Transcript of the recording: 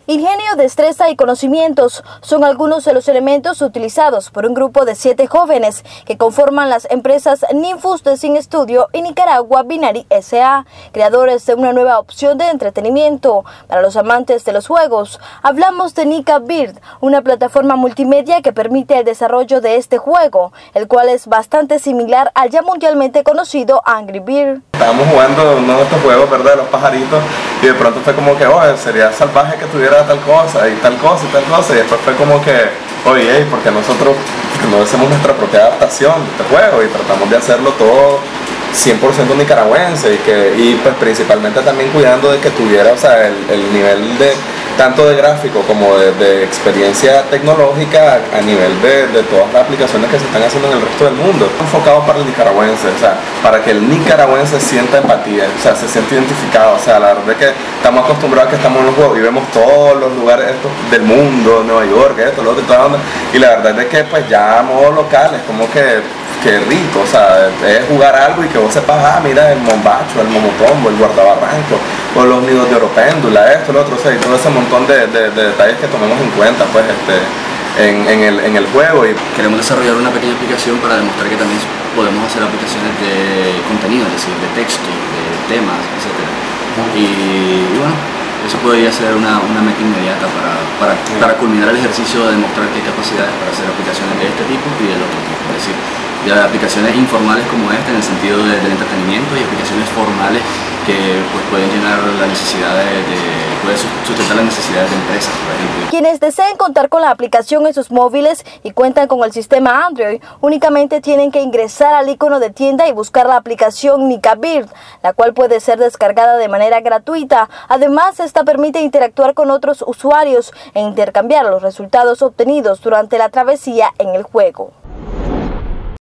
Ingenio, destreza y conocimientos son algunos de los elementos utilizados por un grupo de 7 jóvenes que conforman las empresas Ninfus de Sin Estudio y Nicaragua Binary S.A., creadores de una nueva opción de entretenimiento para los amantes de los juegos. Hablamos de Nika Bird, una plataforma multimedia que permite el desarrollo de este juego, el cual es bastante similar al ya mundialmente conocido Angry Bird. Estábamos jugando uno de estos juegos, ¿verdad?, de los pajaritos, y de pronto fue como que, oye, sería salvaje que tuviera tal cosa, y tal cosa, y tal cosa, y después fue como que, oye, porque nosotros no hacemos nuestra propia adaptación de este juego y tratamos de hacerlo todo 100% nicaragüense y pues principalmente también cuidando de que tuviera, o sea, el nivel de tanto de gráfico como de experiencia tecnológica a nivel de todas las aplicaciones que se están haciendo en el resto del mundo. Enfocado para el nicaragüense, o sea, para que el nicaragüense sienta empatía, o sea, se siente identificado. O sea, la verdad es que estamos acostumbrados a que estamos en los juegos y vemos todos los lugares estos del mundo, Nueva York, esto, lo otro y toda la onda. Y la verdad es que pues ya a modo local es como que rico, o sea, es jugar algo y que vos sepas, mira, el mombacho, el momotombo, el guardabarranco, o los nidos de oropéndula, esto, lo otro, o sea, y todo ese montón de detalles que tomemos en cuenta, pues, en el juego. Y queremos desarrollar una pequeña aplicación para demostrar que también podemos hacer aplicaciones de contenido, es decir, de texto, de temas, etc. Y bueno, eso podría ser una meta inmediata para culminar el ejercicio de demostrar que hay capacidades para hacer aplicaciones de este tipo y del otro tipo. Es decir, ya aplicaciones informales como esta en el sentido del entretenimiento y aplicaciones formales que pues, pueden llenar la necesidad pueden sustentar las necesidades de empresas, por ejemplo. Quienes deseen contar con la aplicación en sus móviles y cuentan con el sistema Android, únicamente tienen que ingresar al icono de tienda y buscar la aplicación Nika Bird, la cual puede ser descargada de manera gratuita. Además, esta permite interactuar con otros usuarios e intercambiar los resultados obtenidos durante la travesía en el juego.